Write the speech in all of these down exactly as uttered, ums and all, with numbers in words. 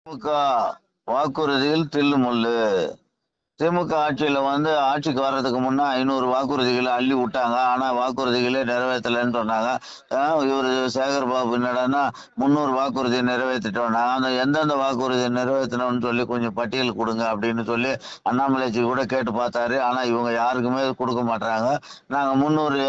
திமுக வாக்குறுதியில் தில்லு முள்ளு. திமுக ஆட்சியில வந்து ஆட்சிக்கு வர்றதுக்கு முன்ன ஐநூறு வாக்குறுதிகளை அள்ளி விட்டாங்க. ஆனா வாக்குறுதிகளே நிறைவேற்றலைன்னு சொன்னாங்க. ஆஹ் இவரு சேகர் பாபு என்னடான்னா முந்நூறு வாக்குறுதியை நிறைவேற்றிட்டோம். அந்த எந்தெந்த வாக்குறுதியை நிறைவேற்றணும்னு சொல்லி கொஞ்சம் பட்டியல் கொடுங்க அப்படின்னு சொல்லி அண்ணாமலைஜி கூட கேட்டு பார்த்தாரு. ஆனா இவங்க யாருக்குமே கொடுக்க மாட்டாங்க. நாங்க முந்நூறு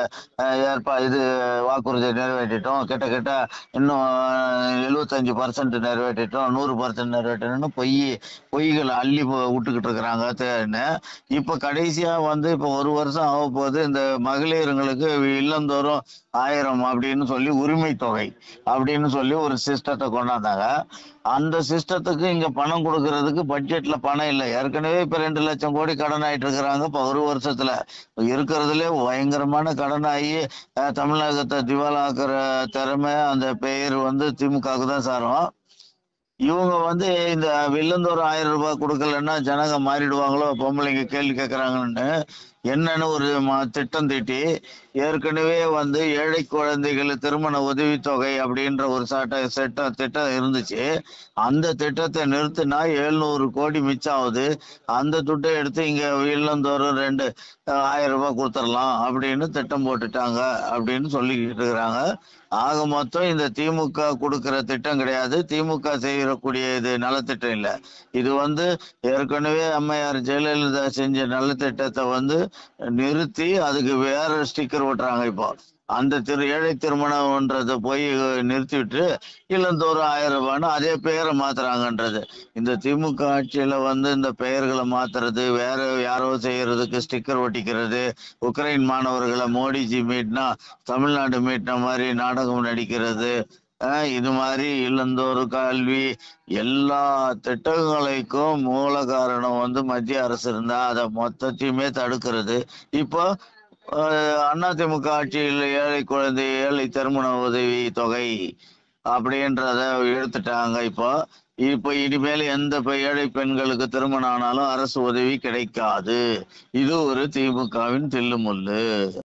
ஏற்பா இது வாக்குறுதியை நிறைவேற்றிட்டோம், கிட்ட கிட்ட இன்னும் எழுபத்தஞ்சு பர்சன்ட் நிறைவேற்றிட்டோம், நூறு பர்சன்ட் நிறைவேற்றணும்னு பொய் பொய்களை அள்ளி விட்டுக்கிட்டு இருக்கிறாங்க. இப்ப கடைசியா வந்து இப்ப ஒரு வருஷம் ஆக போது இந்த மகளிர்களுக்கு இல்லந்தோறும் ஆயிரம் அப்படின்னு சொல்லி உரிமை தொகை அப்படின்னு சொல்லி ஒரு சிஸ்டத்தை கொண்டாந்தாங்க. அந்த சிஸ்டத்துக்கு இங்க பணம் கொடுக்கறதுக்கு பட்ஜெட்ல பணம் இல்லை. ஏற்கனவே இப்ப ரெண்டு லட்சம் கோடி கடன் ஆயிட்டு இருக்கிறாங்க. இப்ப ஒரு வருஷத்துல இருக்கிறதுலே பயங்கரமான கடன் ஆகி தமிழகத்தை திவாலாக்குற திறமை அந்த பெயர் வந்து திமுகவுக்கு தான் சாரும். இவங்க வந்து இந்த வில்லந்தோறும் ஆயிரம் ரூபாய் கொடுக்கலன்னா ஜனங்க மாறிடுவாங்களோ, பொம்பளைங்க கேள்வி கேட்கறாங்கன்னு என்னன்னு ஒரு திட்டம் தீட்டி ஏற்கனவே வந்து ஏழை குழந்தைகள் திருமண உதவித்தொகை அப்படின்ற ஒரு சட்ட செட்ட திட்டம் இருந்துச்சு. அந்த திட்டத்தை நிறுத்தினா எழுநூறு கோடி மிச்சம் ஆகுது. அந்த துட்டை எடுத்து இங்க இல்லந்தோறும் ரெண்டு ஆயிரம் ரூபாய் கொடுத்துடலாம் அப்படின்னு திட்டம் போட்டுட்டாங்க அப்படின்னு சொல்லிக்கிட்டு இருக்கிறாங்க. ஆக மொத்தம் இந்த திமுக கொடுக்கிற திட்டம் கிடையாது, திமுக செய்யக்கூடிய இது நலத்திட்டம் இல்லை. இது வந்து ஏற்கனவே அம்மையார் ஜெயலலிதா செஞ்ச நலத்திட்டத்தை வந்து நிறுத்தி அதுக்கு வேற ஸ்டிக்கர் ஓட்டுறாங்க. இப்போ அந்த திரு ஏழை திருமணம்ன்றத போய் நிறுத்திவிட்டு இல்லந்தோறும் ஆயிரம் ரூபான்னு அதே பெயரை மாத்துறாங்கன்றது. இந்த திமுக ஆட்சியில வந்து இந்த பெயர்களை மாத்துறது, வேற யாரோ செய்யறதுக்கு ஸ்டிக்கர் ஒட்டிக்கிறது, உக்ரைன் மாணவர்களை மோடிஜி மீட்னா தமிழ்நாடு மீட்ன மாதிரி நாடகம் நடிக்கிறது, இது மாதிரி இல்லந்தோறு கல்வி எல்லா திட்டங்களுக்கும் மூல காரணம் வந்து மத்திய அரசு இருந்தா அதை மொத்தத்தையுமே தடுக்கிறது. இப்போ அதிமுக ஆட்சியில் ஏழை குழந்தை ஏழை திருமண உதவி தொகை அப்படின்றத எடுத்துட்டாங்க. இப்போ இப்ப இனிமேல் எந்த ஏழை பெண்களுக்கு திருமணம் ஆனாலும் அரசு உதவி கிடைக்காது. இது ஒரு திமுகவின் தில்லுமுள்ளு.